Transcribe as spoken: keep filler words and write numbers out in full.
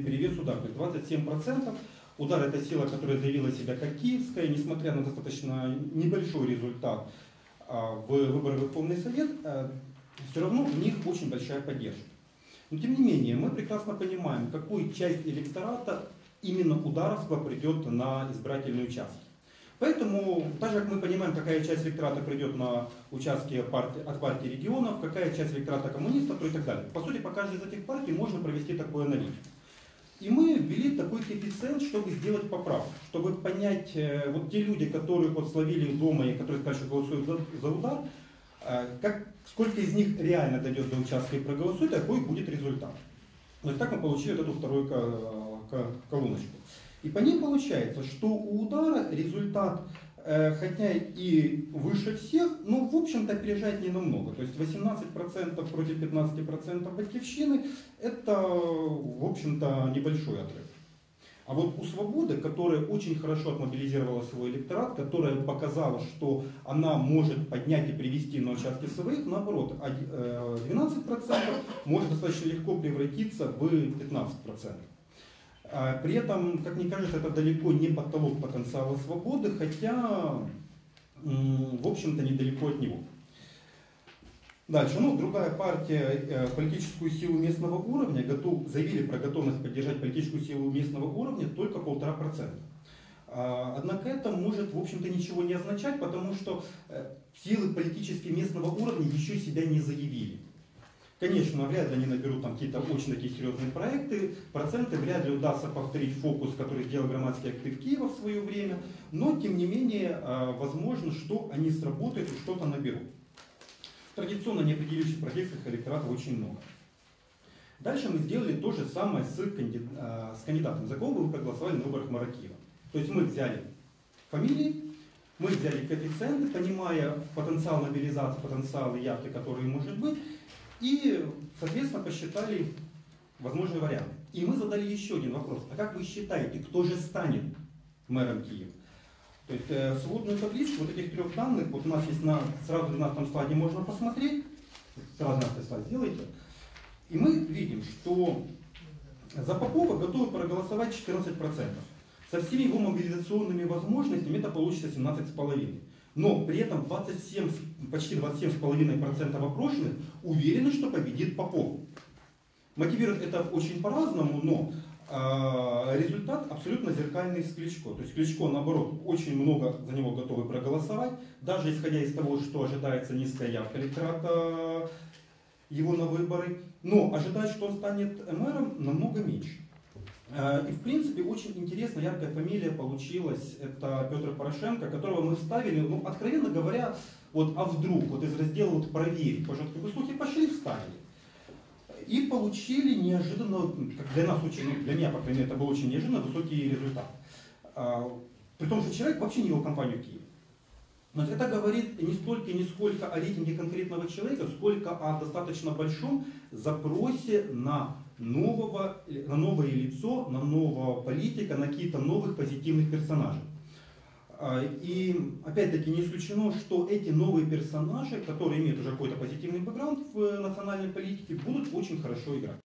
перевес удара, то есть двадцать семь процентов. Удар — это сила, которая заявила себя как киевская, несмотря на достаточно небольшой результат в выборах в Верховный Совет, все равно у них очень большая поддержка. Но тем не менее, мы прекрасно понимаем, какую часть электората именно Ударовского придет на избирательные участки. Поэтому, так же как мы понимаем, какая часть электората придет на участки партии, от партии регионов, какая часть электората коммунистов и так далее. По сути, по каждой из этих партий можно провести такую аналитику. И мы ввели такой коэффициент, чтобы сделать поправку, чтобы понять, э, вот те люди, которые вот словили дома и которые сказали, что голосуют за, за удар, э, как, сколько из них реально дойдет до участка и проголосует, какой будет результат. То есть так мы получили вот эту вторую колоночку. И по ней получается, что у удара результат, э, хотя и выше всех, но в общем-то опережает не намного. То есть восемнадцать процентов против пятнадцати процентов Батьківщины — это в общем-то небольшой отрыв. А вот у Свободы, которая очень хорошо отмобилизировала свой электорат, которая показала, что она может поднять и привести на участки своих, наоборот, двенадцать процентов может достаточно легко превратиться в пятнадцать процентов. При этом, как мне кажется, это далеко не потолок потенциала Свободы, хотя, в общем-то, недалеко от него. Дальше, ну, другая партия, политическую силу местного уровня, готов, заявили про готовность поддержать политическую силу местного уровня только полтора процента. Однако это может, в общем-то, ничего не означать, потому что силы политические местного уровня еще себя не заявили. Конечно, вряд ли они наберут там какие-то очень такие серьезные проекты, проценты вряд ли удастся повторить фокус, который сделал громадский актив Киева в свое время, но тем не менее возможно, что они сработают и что-то наберут. Традиционно неопределивших профессиональных электоратов очень много. Дальше мы сделали то же самое с, канди... с кандидатом, за кого вы проголосовали на выборах мэра Киева. То есть мы взяли фамилии, мы взяли коэффициенты, понимая потенциал мобилизации, потенциал явки, которые может быть, и, соответственно, посчитали возможные варианты. И мы задали еще один вопрос. А как вы считаете, кто же станет мэром Киева? То есть э, сводную табличку вот этих трех данных, вот у нас есть на сразу двенадцатом слайде, можно посмотреть. Сразу двенадцатый слайд сделайте. И мы видим, что за Попова готовы проголосовать четырнадцать процентов. Со всеми его мобилизационными возможностями это получится семнадцать целых пять десятых процента. Но при этом двадцать семь, почти двадцать семь целых пять десятых процента опрошенных уверены, что победит Попов. Мотивирует это очень по-разному, но э, результат абсолютно зеркальный с Кличко. То есть Кличко, наоборот, очень много за него готовы проголосовать, даже исходя из того, что ожидается низкая явка электората его на выборы. Но ожидать, что он станет мэром, намного меньше. И в принципе очень интересная, яркая фамилия получилась, это Петр Порошенко, которого мы вставили, ну, откровенно говоря, вот, а вдруг, вот из раздела вот проверить, пожалуйста, как бы слухи пошли, вставили. И получили неожиданно, как для нас очень, ну, для меня, по крайней мере, это был очень неожиданно высокий результат. При том, что человек вообще не вел кампанию в Киеве. Но это говорит не столько и не сколько о рейтинге конкретного человека, сколько о достаточно большом запросе на, нового, на новое лицо, на нового политика, на какие-то новых позитивных персонажей. И опять-таки не исключено, что эти новые персонажи, которые имеют уже какой-то позитивный бэкграунд в национальной политике, будут очень хорошо играть.